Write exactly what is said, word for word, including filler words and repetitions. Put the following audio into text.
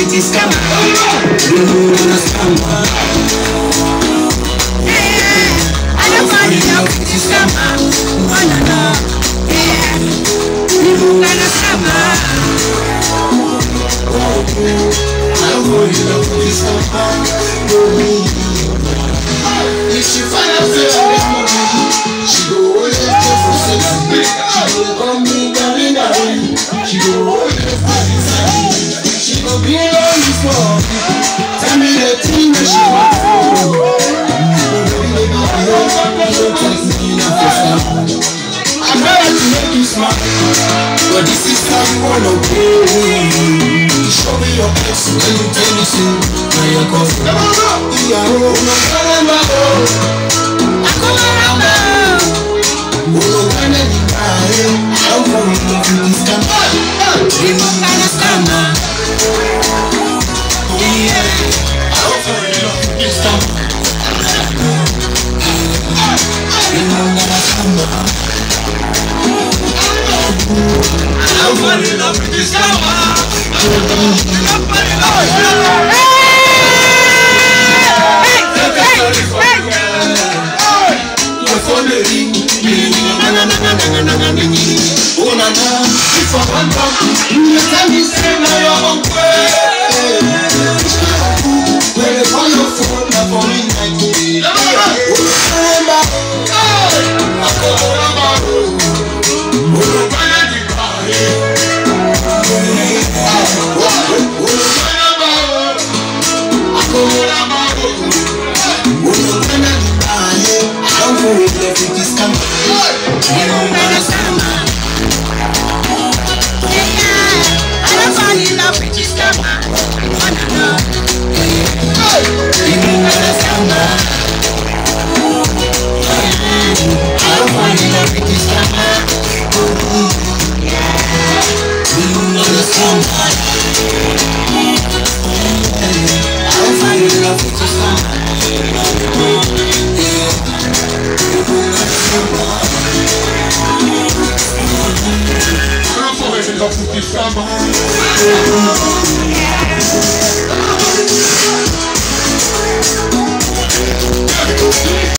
pretty scammer. You know the scammer. Yeah, I don't fall in love with this scammer. Oh no no. Yeah, you know the scammer. I don't fall in love with this scammer. If she find out say I make money, she go always go for sexy. She go call me darling, darling. She go always go for sexy. She go be on this one. Tell me the thing that she want. Baby, baby, baby, don't take me in a first time. I try to make you smile, but this is how you wanna be. You show me your face when you tell me so. Now you're coughing. Yeah, oh, no, no, no, no. I come around now. Oh, no, when I cry, I'm falling in love with this scammer. You know that it's scammer. Yeah, I'm falling in love with this scammer. You know that it's scammer. I'm falling in love with this scammer. Oh na na, if I want to, you tell me say na your own way. When you call your phone, na for me night day. Oh remember, I call remember. Oh no gonna di party. Oh remember, I call remember. Oh no gonna di party. I'm for it, love with this scammer. You know that scammer. I don't fall in love with this scammer. Oh no no. You know that scammer. I don't fall in love with this scammer. You know that scammer. I don't fall in love with this scammer. Love with this scammer.